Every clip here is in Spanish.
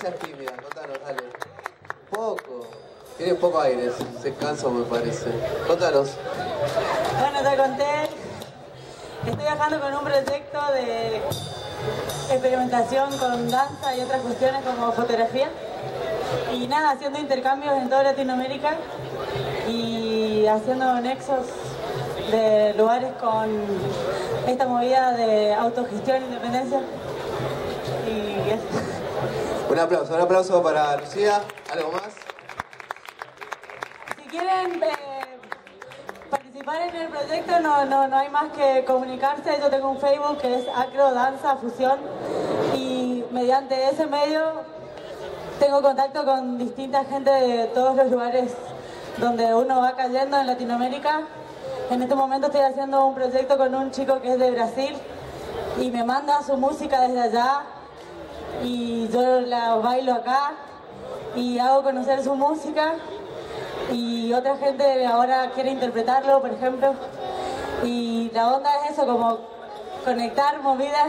seas tímida, contanos, dale. Poco. Tiene poco aire, se cansa me parece. Contanos. Bueno, te conté. Estoy viajando con un proyecto de experimentación con danza y otras cuestiones como fotografía. Y nada, haciendo intercambios en toda Latinoamérica y haciendo nexos de lugares con esta movida de autogestión e independencia. Y eso. Un aplauso para Lucía. ¿Algo más? Si quieren participar en el proyecto, no hay más que comunicarse. Yo tengo un Facebook que es Acro Danza Fusión y mediante ese medio tengo contacto con distinta gente de todos los lugares donde uno va cayendo en Latinoamérica. En este momento estoy haciendo un proyecto con un chico que es de Brasil y me manda su música desde allá y yo la bailo acá y hago conocer su música y otra gente ahora quiere interpretarlo, por ejemplo, y la onda es eso, como conectar movidas.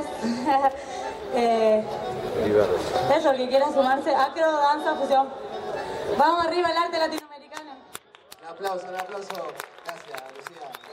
Eso, el que quiera sumarse, Acro Danza Fusión. Vamos arriba el arte latinoamericano. Un aplauso. Gracias, Lucía.